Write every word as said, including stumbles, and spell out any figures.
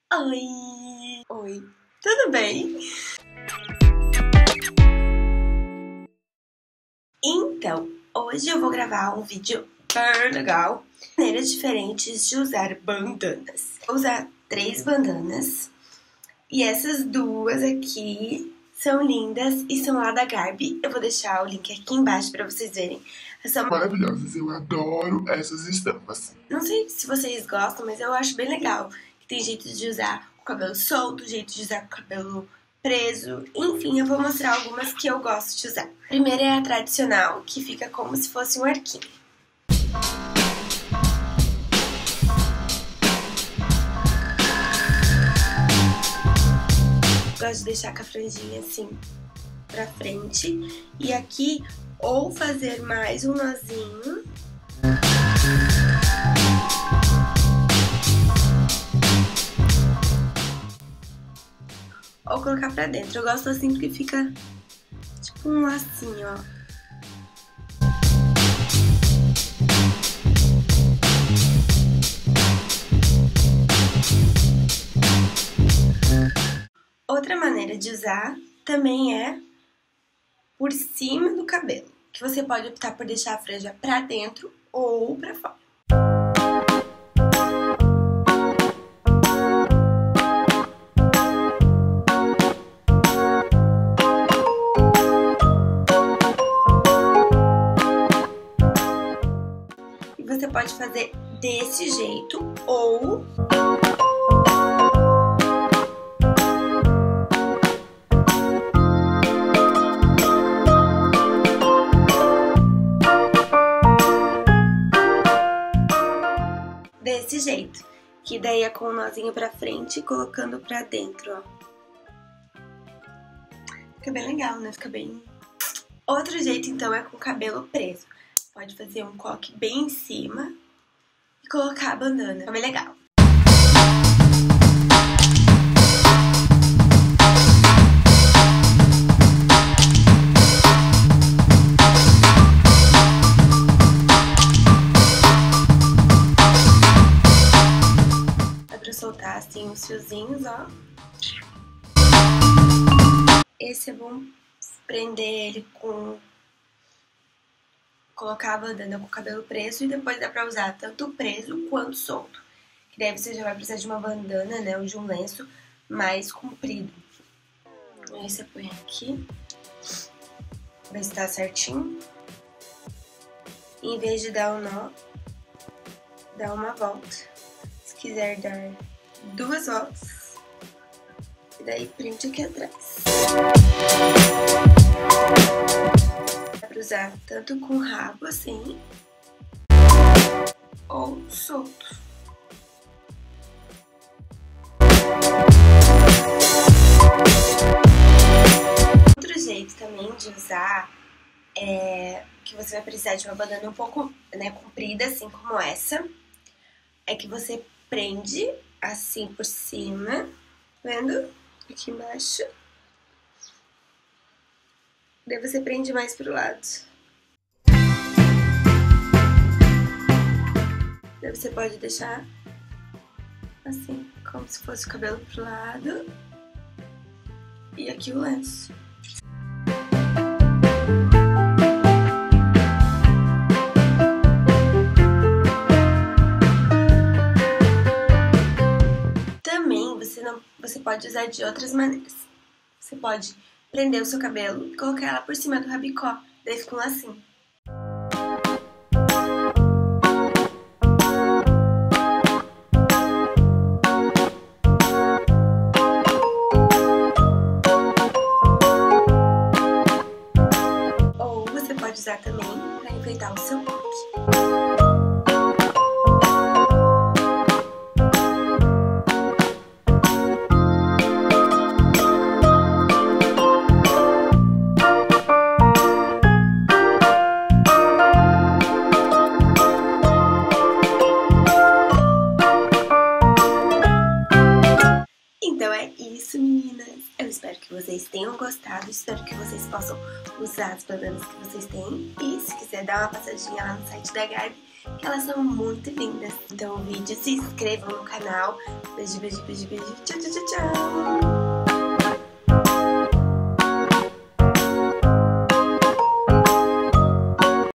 Oi! Oi, tudo bem? Então, hoje eu vou gravar um vídeo bem legal. Maneiras diferentes de usar bandanas. Vou usar três bandanas. E essas duas aqui são lindas e são lá da Garbi. Eu vou deixar o link aqui embaixo pra vocês verem. Elas são maravilhosas, eu adoro essas estampas. Não sei se vocês gostam, mas eu acho bem legal. Tem jeito de usar com o cabelo solto, jeito de usar com o cabelo preso. Enfim, eu vou mostrar algumas que eu gosto de usar. A primeira é a tradicional, que fica como se fosse um arquinho. Gosto de deixar com a franjinha assim pra frente. E aqui, ou fazer mais um nozinho. Ou colocar pra dentro. Eu gosto assim porque fica tipo um lacinho, ó. Outra maneira de usar também é por cima do cabelo, que você pode optar por deixar a franja pra dentro ou pra fora. E você pode fazer desse jeito ou desse jeito, que daí é com o nozinho pra frente e colocando pra dentro, ó. Fica bem legal, né? Fica bem... Outro jeito, então, é com o cabelo preso. Pode fazer um coque bem em cima e colocar a bandana. Fica bem legal. Soltar assim os fiozinhos, ó. Esse é bom prender ele com... colocar a bandana com o cabelo preso e depois dá pra usar tanto preso quanto solto. Que daí você já vai precisar de uma bandana, né, ou de um lenço mais comprido. Aí você põe aqui, ver se tá certinho. E em vez de dar um nó, dá uma volta. Se quiser dar duas voltas, e daí prende aqui atrás. Dá pra usar tanto com rabo assim, ou solto. Outro jeito também de usar é que você vai precisar de uma bandana um pouco, né, comprida, assim como essa. É que você prende assim por cima, vendo? Aqui embaixo. Daí você prende mais pro lado. Daí você pode deixar assim, como se fosse o cabelo pro lado. E aqui o lenço. Você pode usar de outras maneiras. Você pode prender o seu cabelo e colocar ela por cima do rabicó. Daí fica um lacinho. Ou você pode usar também para enfeitar o seu coque. Então é isso, meninas. Eu espero que vocês tenham gostado, espero que vocês possam usar as bandanas que vocês têm. E se quiser dar uma passadinha lá no site da Gabi, que elas são muito lindas. Então, o vídeo, se inscrevam no canal. Beijo, beijo, beijo, beijo. Tchau, tchau, tchau, tchau.